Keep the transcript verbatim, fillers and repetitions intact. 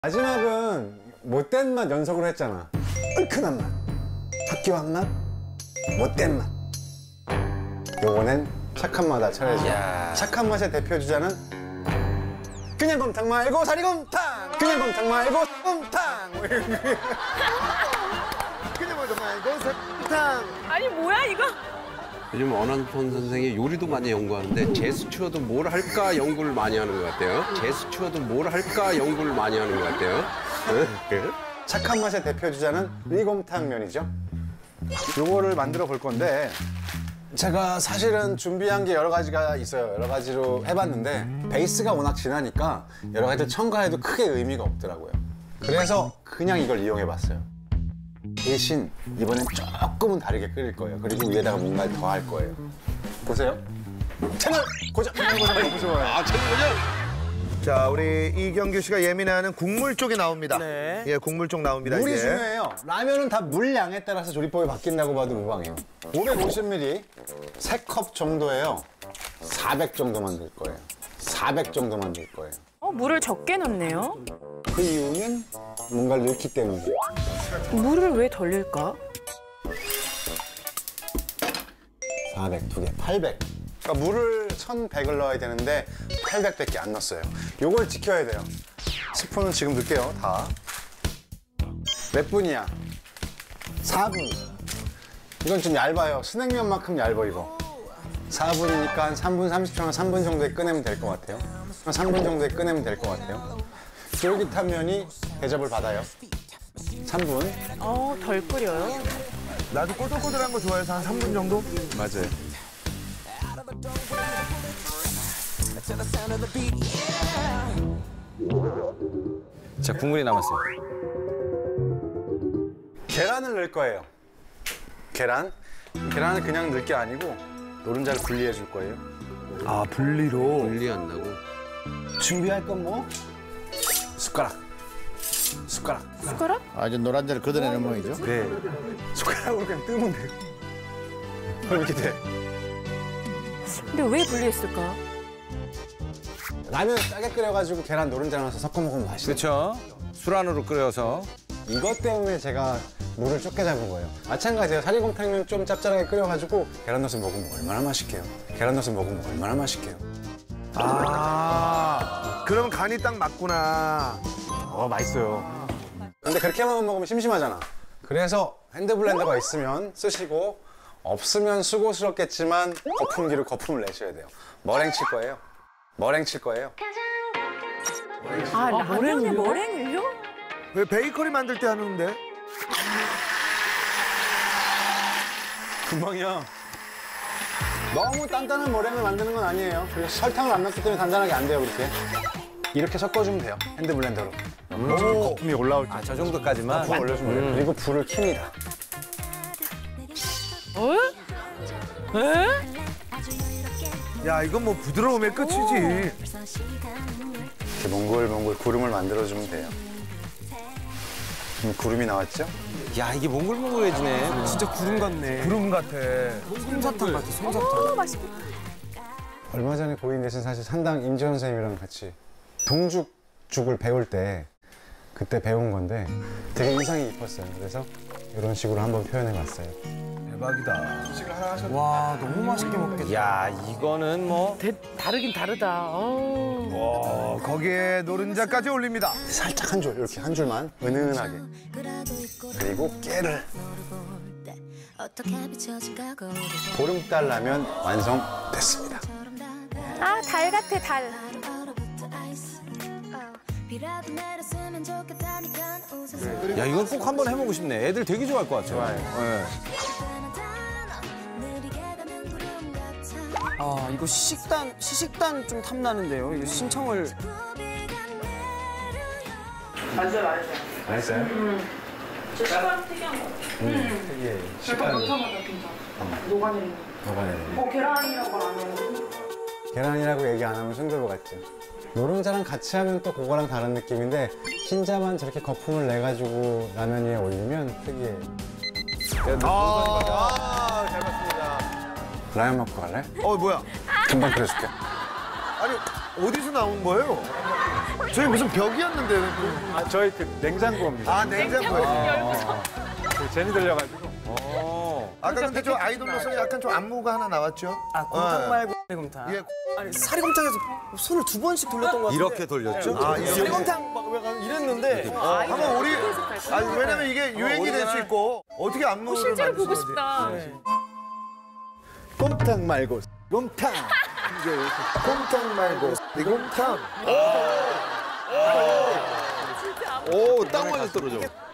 마지막은 못된 맛 연속으로 했잖아. 얼큰한 맛, 학교한 맛, 못된 맛. 요번엔 착한 맛다 차려야지. 착한 맛의 대표 주자는 그냥 곰탕 말고 사리곰탕! 그냥 곰탕 말고 곰탕! 그냥 곰탕 말고 사리곰탕! 아니 뭐야 이거? 요즘 원한톤 선생이 요리도 많이 연구하는데 제스처도 뭘 할까 연구를 많이 하는 것 같아요. 제스처도 뭘 할까 연구를 많이 하는 것 같아요. 착한 맛의 대표 주자는 리곰탕면이죠. 요거를 만들어 볼 건데 제가 사실은 준비한 게 여러 가지가 있어요. 여러 가지로 해봤는데 베이스가 워낙 진하니까 여러 가지를 첨가해도 크게 의미가 없더라고요. 그래서 그냥 이걸 이용해봤어요. 대신 이번엔 조금은 다르게 끓일 거예요. 그리고 위에다가 뭔가를 더 할 거예요. 보세요. 채널 고정! 채널 고정 너무 좋아요. 아, 채널 고정! 자, 우리 이경규 씨가 예민해하는 국물 쪽이 나옵니다. 네. 예, 국물 쪽 나옵니다. 물이 이제. 중요해요. 라면은 다 물량에 따라서 조리법이 바뀐다고 봐도 무방해요. 오백오십 밀리리터 세 컵 정도예요. 사백 정도만 넣을 거예요. 사백 정도만 넣을 거예요. 어, 물을 적게 넣네요. 그 이유는 뭔가를 넣기 때문에. 물을 왜 덜 넣을까? 사백, 두 개, 팔백. 그러니까 물을 천백을 넣어야 되는데 팔백밖에 안 넣었어요. 요걸 지켜야 돼요. 스푼은 지금 넣을게요, 다. 몇 분이야? 사 분. 이건 좀 얇아요. 스낵면만큼 얇아, 이거. 사 분이니까 한 삼 분 삼십 초나 삼 분 정도에 꺼내면 될 것 같아요. 삼 분 정도에 꺼내면 될 것 같아요. 쫄깃한 면이 대접을 받아요. 삼 분. 어, 덜 끓여요. 나도 꼬들꼬들한 거 좋아해서 한 삼 분 정도? 맞아요. 자, 국물이 남았어요. 계란을 넣을 거예요. 계란. 계란을 그냥 넣을 게 아니고 노른자를 분리해 줄 거예요. 아, 분리로. 분리한다고? 준비할 건 뭐? 숟가락. 숟가락. 숟가락? 아, 이제 노란자를 걷어내는 모양이죠? 네. 숟가락으로 그냥 뜨면 돼요. 그럼 이렇게 돼. 근데 왜 분리했을까? 라면 짜게 끓여가지고 계란 노른자 넣어서 섞어 먹으면 맛있어요. 그렇죠. 술 안으로 끓여서. 이것 때문에 제가 물을 적게 잡은 거예요. 마찬가지예요. 사리곰탕면 좀 짭짤하게 끓여가지고 계란 넣어서 먹으면 얼마나 맛있게요. 계란 넣어서 먹으면 얼마나 맛있게요. 아, 그럼 간이 딱 맞구나. 어, 맛있어요. 근데 그렇게만 먹으면 심심하잖아. 그래서 핸드블렌더가 있으면 쓰시고 없으면 수고스럽겠지만 거품기로 거품을 내셔야 돼요. 머랭 칠 거예요. 머랭 칠 거예요. 아, 라면에 머랭을요? 왜 베이커리 만들 때 하는데? 금방이야. 너무 단단한 머랭을 만드는 건 아니에요. 그리고 설탕을 안 넣기 때문에 단단하게 안 돼요, 그렇게. 이렇게 섞어주면 돼요, 핸드블렌더로. 오, 거품이 올라올 때. 아, 저 정도까지만. 거품 올려주면 돼요. 그리고 불을 킵니다. 어? 에? 야, 이건 뭐 부드러움의 끝이지. 이렇게 몽글몽글 구름을 만들어주면 돼요. 음, 구름이 나왔죠? 야, 이게 몽글몽글해지네. 진짜 구름 같네. 구름 같아. 솜사탕 같아, 솜사탕. 어, 맛있겠다. 얼마 전에 고인 대신 사실 산당 임지원 선생님이랑 같이 동죽죽을 배울 때 그때 배운 건데 되게 인상이 깊었어요. 그래서 이런 식으로 한번 표현해봤어요. 대박이다. 와, 너무 맛있게 먹겠다. 야, 이거는 뭐. 대, 다르긴 다르다. 어. 와, 거기에 노른자까지 올립니다. 살짝 한 줄, 이렇게 한 줄만 은은하게. 그리고 깨를. 보름달 라면 완성됐습니다. 아, 달 같아, 달. 야, 이건 꼭 한번 해보고 싶네. 애들 되게 좋아할 것 같아요. 좋아요. 네. 아, 이거 시식단, 시식단 좀 탐나는데요. 이거 신청을. 맞아요, 맞아요. 맛있어요? 음. 저 식감 특이한 거 같아요. 음, 특이해요. 약간 식감이. 넣자마자 괜찮아. 녹아내리는 거. 녹아내리는 어, 계란이라고 안 하는 계란이라고 얘기 안 하면 순두부 같죠? 노른자랑 같이 하면 또 그거랑 다른 느낌인데 흰자만 저렇게 거품을 내가지고 라면 위에 올리면 특이해요. 아, 잘 봤습니다. 라면 먹고 갈래? 어, 뭐야? 금방 끓여줄게. 아니, 어디서 나온 거예요? 저희 무슨 벽이었는데. 아, 저희 그 냉장고입니다. 아, 냉장고요. 그 재미 들려가지고. 아까 근데 저 아이돌로서 약간 좀 안무가 하나 나왔죠? 아 곰탕 어. 말고 사리곰탕. 예. 아니 사리곰탕에서 손을 두 번씩 돌렸던 것 같은데. 이렇게 돌렸죠? 아, 이렇게. 사리곰탕 막 약간 이랬는데. 아, 한번 우리, 아니, 왜냐면 이게 유행이 될 수 있고, 어떻게 안무를 실제로 보고 만드시는지. 싶다. 네. 꼼탕 말고 꼼탕. 곰탕 말고, 곰탕. 오, 딱 맞아 떨어져.